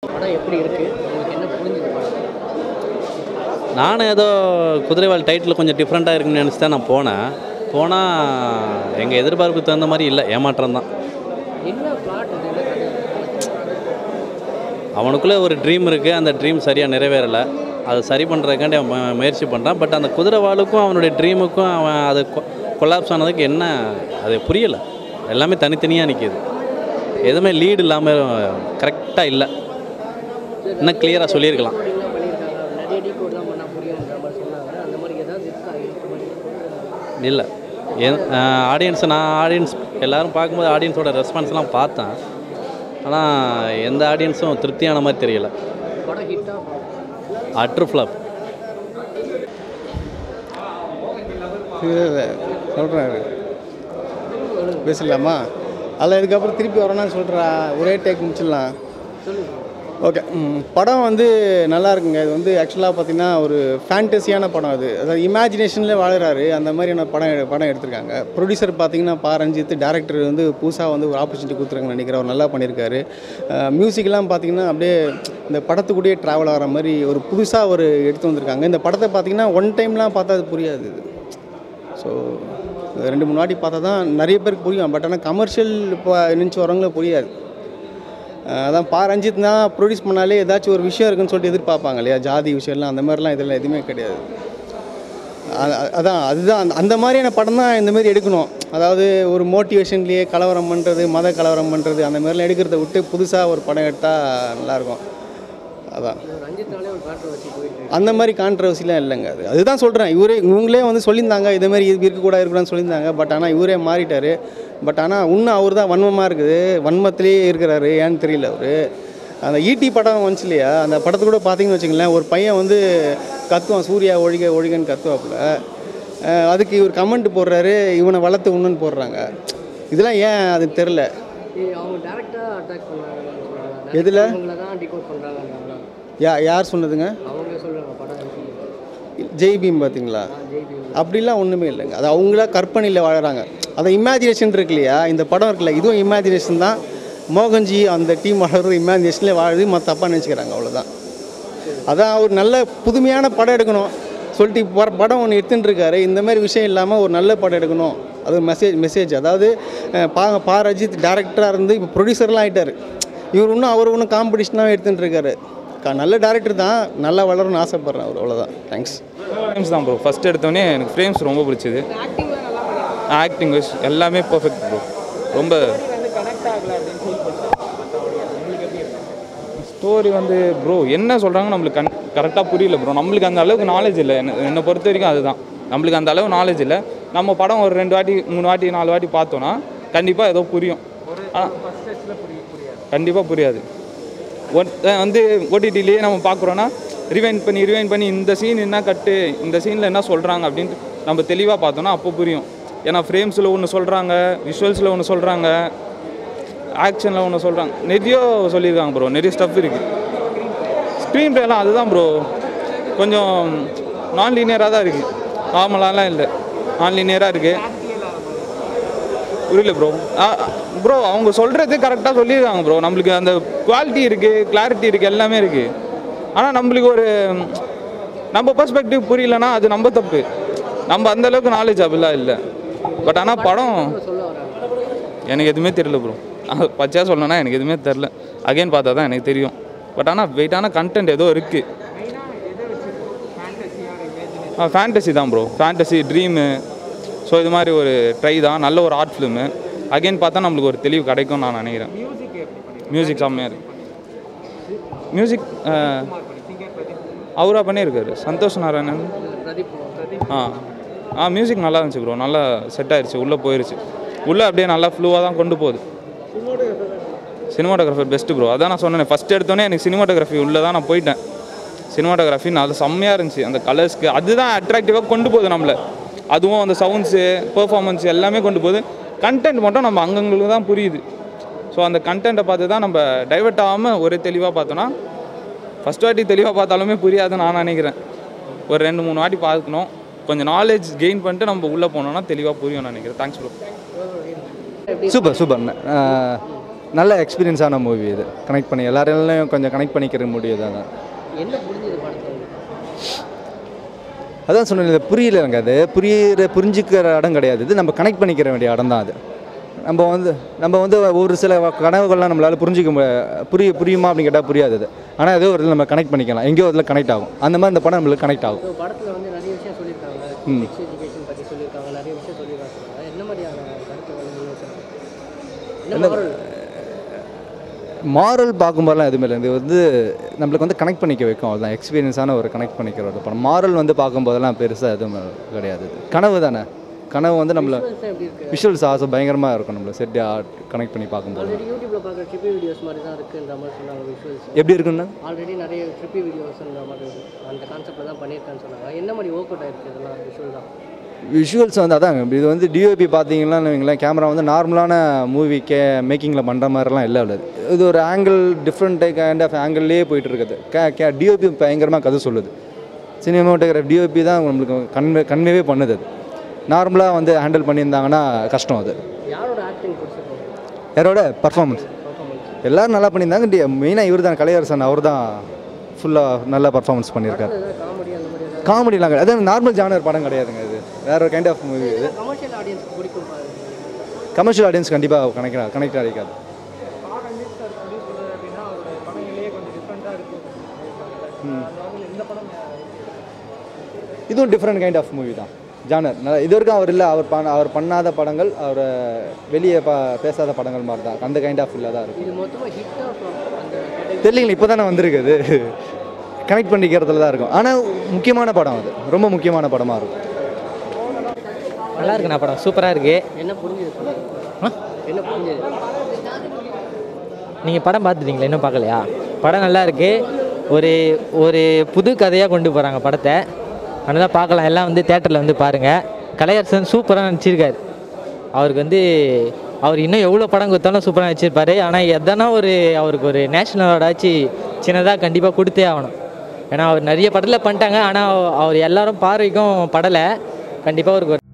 படம் எப்படி இருக்குது, உங்களுக்கு என்ன புரிஞ்சுது படம்? நானும் ஏதோ குதிரைவால் டைட்டில் கொஞ்சம் டிஃப்ரெண்ட்டாக இருக்குன்னு நினச்சி தான் நான் போனால் எங்கள் எதிர்பார்ப்புக்கு தகுந்த மாதிரி இல்லை, ஏமாற்றம் தான். என்ன பிளாட் இது? அவனுக்குள்ளே ஒரு ட்ரீம் இருக்குது, அந்த ட்ரீம் சரியாக நிறைவேறலை. அதை சரி பண்ணுறதுக்காண்டி அவன் முயற்சி பண்ணுறான். பட் அந்த குதிரைவாலுக்கும் அவனுடைய ட்ரீமுக்கும் அவன் அது கொலாப்ஸ் ஆனதுக்கு என்ன அது புரியலை. எல்லாமே தனித்தனியாக நிற்கிது, எதுவுமே லீடு இல்லாமல் கரெக்டாக இல்லை. இன்னும் கிளியராக சொல்லியிருக்கலாம். இல்லை ஆடியன்ஸ் எல்லோரும் பார்க்கும்போது ஆடியன்ஸோட ரெஸ்பான்ஸ்லாம் பார்த்தேன். ஆனால் எந்த ஆடியன்ஸும் திருப்தியான மாதிரி தெரியல. Utter flop. சொல்கிறாரு பேசலாமா? அதில் இதுக்கப்புறம் திருப்பி வரணும்னு சொல்கிறா, ஒரே டேக் முடிச்சிடலாம். ஓகே, படம் வந்து நல்லா இருக்குங்க. இது வந்து ஆக்சுவலாக பார்த்திங்கன்னா ஒரு ஃபேண்டஸியான படம். அது அதாவது இமேஜினேஷனில் வாழுறாரு, அந்த மாதிரியான படம் எடுத்திருக்காங்க. ப்ரொடியூசர் பார்த்திங்கன்னா ரஞ்சித், டேரக்டர் வந்து புதுசாக வந்து ஒரு ஆப்பர்ச்சுனிட்டி கொடுத்துருக்காங்கன்னு நினைக்கிறேன். அவர் நல்லா பண்ணியிருக்காரு. மியூசிக்லாம் பார்த்திங்கன்னா அப்படியே இந்த படத்துக்கூடயே ட்ராவல் ஆகிற மாதிரி ஒரு புதுசாக ஒரு எடுத்து வந்திருக்காங்க. இந்த படத்தை பார்த்திங்கன்னா ஒன் டைம்லாம் பார்த்தா அது புரியாது. இது ஸோ 2-3 வாட்டி பார்த்தா தான் நிறைய பேருக்கு புரியும். பட் ஆனால் கமர்ஷியல் இப்போ நினச்சி வரவங்களும் புரியாது. அதான் ரஞ்சித் தான் ப்ரொடியூஸ் பண்ணாலே ஏதாச்சும் ஒரு விஷயம் இருக்குன்னு சொல்லிட்டு எதிர்பார்ப்பாங்க இல்லையா? ஜாதி விஷயம்லாம் அந்த மாதிரிலாம் இதெல்லாம் எதுவுமே கிடையாது. அதுதான் அந்த மாதிரியான படம் தான் இந்தமாரி எடுக்கணும். அதாவது ஒரு மோட்டிவேஷன்லேயே கலவரம் பண்ணுறது, மத கலவரம் பண்ணுறது, அந்த மாதிரிலாம் எடுக்கிறத விட்டு புதுசாக ஒரு படம் எடுத்தால் நல்லாயிருக்கும். அதான் அந்த மாதிரி கான்ட்ரவர்சிலாம் இல்லைங்க. அதுதான் சொல்கிறேன். இவங்களே வந்து சொல்லியிருந்தாங்க இதேமாரி இருக்கக்கூடாது இருக்கக்கூடாதுன்னு சொல்லியிருந்தாங்க. பட் ஆனால் இவரே மாறிட்டார். பட் ஆனால் இன்னும் அவர் தான் வன்மமாக இருக்குது, வன்மத்திலேயே இருக்கிறாரு. ஏன்னு தெரியல. அவர் அந்த ஈட்டி படம் வந்துச்சு இல்லையா, அந்த படத்தை கூட பார்த்தீங்கன்னு வச்சுங்களேன், ஒரு பையன் வந்து கத்துவான், சூர்யா ஒழிகன்னு கத்துவாப்புல. அதுக்கு இவர் கமெண்ட் போடுறாரு, இவனை வளர்த்து உண்ணுன்னு போடுறாங்க. இதெல்லாம் ஏன் அது தெரில. எதில் யார் சொன்னதுங்க? ஜெய்பீம் பார்த்தீங்களா? அப்படிலாம் ஒன்றுமே இல்லைங்க. அது அவங்களா கற்பனையில் வாழறாங்க. அதை இமேஜினேஷன் இருக்கு இல்லையா, இந்த படம் இருக்குல்ல, இதுவும் இமேஜினேஷன் தான். மோகன்ஜி அந்த டீம் வளர்றது இமேஜினேஷன்லேயே வாழுது, மற்ற தப்பாக நினச்சிக்கிறாங்க, அவ்வளோதான். அதான் ஒரு நல்ல புதுமையான படம் எடுக்கணும் சொல்லிட்டு படம் ஒன்று எடுத்துகிட்டு இருக்காரு. இந்த மாதிரி விஷயம் இல்லாமல் ஒரு நல்ல படம் எடுக்கணும், அது மெசேஜ். அதாவது ரஞ்சித் டேரக்டராக இருந்து இப்போ ப்ரொடியூசர்லாம் ஆகிட்டார். இவர் இன்னும் அவர் ஒன்றும் காம்படிஷனாக எடுத்துகிட்டு இருக்காரு. நல்ல டேரக்டர் தான், நல்லா வளரும்னு ஆசைப்பட்றேன். அவர் அவ்வளோதான். தேங்க்ஸ். ஃப்ரேம்ஸ் தான் ப்ரோ. ஃபஸ்ட் எடுத்தோடனே எனக்கு ஃப்ரேம்ஸ் ரொம்ப பிடிச்சிது. ஆக்டிங் வைஸ் எல்லாமே பர்ஃபெக்ட் ப்ரோ. ரொம்ப ஸ்டோரி வந்து ப்ரோ என்ன சொல்கிறாங்க நம்மளுக்கு கரெக்டாக புரியல ப்ரோ. நம்மளுக்கு அந்த அளவுக்கு நாலேஜ் இல்லை. என்னை பொறுத்த வரைக்கும் அதுதான், நம்மளுக்கு அந்த அளவு நாலேஜ் இல்லை. நம்ம படம் ஒரு 2 வாட்டி 3 வாட்டி 4 வாட்டி பார்த்தோன்னா கண்டிப்பாக ஏதோ புரியும். கண்டிப்பாக புரியாது. வந்து ஓடிடிலேயே நம்ம பார்க்குறோன்னா ரிவைண்ட் பண்ணி இந்த சீன் என்ன கட்டு, இந்த சீனில் என்ன சொல்கிறாங்க அப்படின்ட்டு நம்ம தெளிவாக பார்த்தோன்னா அப்போ புரியும். ஏன்னா ஃப்ரேம்ஸில் ஒன்று சொல்கிறாங்க, விஷுவல்ஸில் ஒன்று சொல்கிறாங்க, ஆக்ஷனில் ஒன்று சொல்கிறாங்க, நிறைய சொல்லியிருக்காங்க ப்ரோ. நிறைய ஸ்டஃப் இருக்குது. ஸ்க்ரீன் ப்ளேலாம் அதுதான் ப்ரோ, கொஞ்சம் நான் லீனியராக தான் இருக்குது, நார்மலாலாம் இல்லை, நான் லீனியராக இருக்குது. புரியல ப்ரோ. ப்ரோ அவங்க சொல்கிறது கரெக்டாக சொல்லியிருக்காங்க ப்ரோ. நம்மளுக்கு அந்த குவாலிட்டி இருக்குது, கிளாரிட்டி இருக்குது, எல்லாமே இருக்குது. ஆனால் நம்மளுக்கு ஒரு நம்ம பெர்ஸ்பெக்டிவ் புரியலன்னா அது நம்ம தப்பு. நம்ம அந்தளவுக்கு நாலேஜ் அப்படிலாம் இல்லை. பட் ஆனால் படம் எனக்கு எதுவுமே தெரியல ப்ரோ. பச்சையாக சொல்லணும்னா எனக்கு எதுவுமே தெரில. அகைன் பார்த்தா தான் எனக்கு தெரியும். பட் ஆனால் வெயிட்டான கண்டென்ட் ஏதோ இருக்குது. ஃபேண்டசி தான் ப்ரோ. Fantasy, dream. ஸோ இது மாதிரி ஒரு ட்ரை தான். நல்ல ஒரு ஆர்ட் ஃபிலிமு. அகைன் பார்த்தா நம்மளுக்கு ஒரு தெளிவு கிடைக்கும்னு நான் நினைக்கிறேன். மியூசிக் செம்மையாக இருக்குது. மியூசிக் அவராக பண்ணியிருக்காரு, சந்தோஷ் நாராயணன். மியூசிக் நல்லா இருந்துச்சு ப்ரோ. நல்லா செட் ஆயிடுச்சு, உள்ளே போயிடுச்சு. உள்ளே அப்படியே நல்லா ஃப்ளூவாக தான் கொண்டு போகுது. Cinematographer best bro. அதான் நான் சொன்னேன், ஃபஸ்ட் எடுத்தோன்னே எனக்கு சினிமாட்டோகிராஃபி உள்ளே தான் நான் போயிட்டேன். சினிமாட்டோகிராஃபி நல்லா செம்மையாக இருந்துச்சு. அந்த கலர்ஸ்க்கு அதுதான் அட்ராக்டிவாக கொண்டு போகுது நம்மளை. அதுவும் அந்த சவுண்ட்ஸு, பெர்ஃபார்மன்ஸ் எல்லாமே கொண்டு போகுது. கண்டென்ட் மட்டும் நம்ம அங்கங்களுக்கு தான் புரியுது. ஸோ அந்த கண்டென்ட்டை பார்த்து தான் நம்ம டைவெர்ட் ஆகாமல் ஒரே தெளிவாக பார்த்தோன்னா, ஃபஸ்ட் வாட்டி தெளிவாக பார்த்தாலுமே புரியாதுன்னு நான் நினைக்கிறேன். ஒரு 2-3 வாட்டி பார்க்கணும், கொஞ்சம் நாலேஜ் கெயின் பண்ணிட்டு நம்ம உள்ளே போனோம்னா தெளிவாக புரியும்னு நினைக்கிறேன். Thanks bro. சூப்பர். நல்ல எக்ஸ்பீரியன்ஸான மூவி இது. கனெக்ட் பண்ணி எல்லாரையும் கொஞ்சம் கனெக்ட் பண்ணிக்கிற முடியுது. அதான் என்ன புரிஞ்சது படத்தில்? அதான் சொன்னேன், புரியலைங்க. அது புரிஞ்சிக்கிற இடம் கிடையாது. இது நம்ம கனெக்ட் பண்ணிக்கிற வேண்டிய இடம் தான் அது. நம்ம வந்து ஒரு சில கனவுகள்லாம் நம்மளால் புரியுமா அப்படின்னு கேட்டால் புரியாது அது. ஆனால் ஏதோ ஒரு நம்ம கனெக்ட் பண்ணிக்கலாம், எங்கேயோ அதில் கனெக்ட் ஆகும். அந்த மாதிரி இந்த படம் நம்மளுக்கு கனெக்ட் ஆகும். படத்தில் வந்து நிறைய விஷயம் சொல்லியிருக்காங்க, செக்ஸ் எஜுகேஷன் பற்றி சொல்லியிருக்காங்க, நிறைய விஷயம் சொல்லியிருக்காங்க. என்ன மாதிரியான மாரல் பார்க்கும்போதெல்லாம் எதுவுமே இல்லை. இது வந்து நம்மளுக்கு வந்து கனெக்ட் பண்ணிக்க வைக்கும், அதுதான் எக்ஸ்பீரியன்ஸான ஒரு கனெக்ட் பண்ணிக்கிற ஒரு படம். மாரல் வந்து பார்க்கும்போதெல்லாம் பெருசாக எதுவும் கிடையாது. கனவு தானே, கனவு வந்து நம்மளை விஷுவல்ஸ் ஆசை பயங்கரமாக இருக்கும். நம்மளை செட் கனெக்ட் பண்ணி பார்க்கும்போது யூடியூப்ல பார்க்குற ட்ரிப்பி வீடியோஸ் மாதிரி தான் இருக்குன்ற மாதிரி சொன்னாங்க. விஷுவல்ஸ் எப்படி இருக்குன்னா ஆல்ரெடி நிறைய ட்ரிப்பி வீடியோஸ்ன்ற மாதிரி அந்த கான்செப்டில் தான் பண்ணியிருக்கேன்னு சொன்னாங்க. என்ன மாதிரி ஒர்க் அவுட் ஆயிருக்கு இதெல்லாம்? விஷுவல் தான், விஷுவல்ஸ் வந்து அதாங்க. இது வந்து டிஓபி பார்த்தீங்கன்னா வைங்களேன், கேமரா வந்து நார்மலான மூவிக்கே மேக்கிங்கில் பண்ணுற மாதிரிலாம் இல்லை உள்ளது. இது ஒரு ஆங்கிள், டிஃப்ரெண்ட் கைண்ட் ஆஃப் ஆங்கிள்லேயே போயிட்டு இருக்குது. டிஓபி பயங்கரமாக கதை சொல்லுது. சினிமாட்டோகிராஃபி டிஓபி தான் நம்மளுக்கு கன்வேவே பண்ணுது. அது நார்மலாக வந்து ஹேண்டில் பண்ணியிருந்தாங்கன்னா கஷ்டம். அது யாரோட ஆக்டிங் பிடிச்சிருக்கோம்? யாரோட பர்ஃபார்மன்ஸ் எல்லோரும் நல்லா பண்ணியிருந்தாங்க. மெயினாக இவர் தான், கலையரசன். அவர் தான் ஃபுல்லாக நல்லா பர்ஃபார்மன்ஸ் பண்ணியிருக்காரு. காமெடிலாம் கிடையாது, அது நார்மல் ஜானர் படம் கிடையாதுங்க. இது வேற ஒரு கைண்ட் ஆஃப் மூவி. இது கமர்ஷியல் ஆடியன்ஸ் பிடிக்கும். கமர்ஷியல் ஆடியன்ஸ் கண்டிப்பாக கனெக்ட் ஆகிக்காது. இதுவும் டிஃப்ரெண்ட் கைண்ட் ஆஃப் மூவி தான், ஜானர். இது வரைக்கும் அவர் இல்லை, அவர் பண்ணாத படங்கள், அவர் வெளியே பேசாத படங்கள் மாதிரி தான். அந்த கைண்ட் ஆஃப் இல்லை தான் இருக்கும். தெரியல, இப்போ தானே வந்திருக்குது. கனெக்ட் பண்ணிக்கிறதுல தான் இருக்கும். ஆனால் முக்கியமான படம், அது ரொம்ப முக்கியமான படமாக இருக்கும். நல்லா இருக்குண்ணா படம், சூப்பராக இருக்குது. என்ன புரிஞ்சுது? என்ன புரிஞ்சுது? நீங்கள் படம் பார்த்துட்டீங்களா? இன்னும் பார்க்கலையா? படம் நல்லா இருக்குது. ஒரு புது கதையாக கொண்டு போகிறாங்க படத்தை. அதனால் பார்க்கலாம், எல்லாம் வந்து தேட்டரில் வந்து பாருங்கள். கலையரசன் சூப்பராக நடிச்சிருக்கார். அவருக்கு வந்து அவர் இன்னும் எவ்வளோ படம் கொடுத்தாலும் சூப்பராக நடிச்சிருப்பார். ஆனால் எதனா அவருக்கு ஒரு நேஷ்னல் அவார்டாச்சு சின்னதாக கண்டிப்பாக கொடுத்தே ஆகணும். ஏன்னா அவர் நிறைய படத்தில் பண்ணிட்டாங்க, ஆனால் அவர் எல்லாரும் பார்வைக்கும் படலை. கண்டிப்பாக அவருக்கு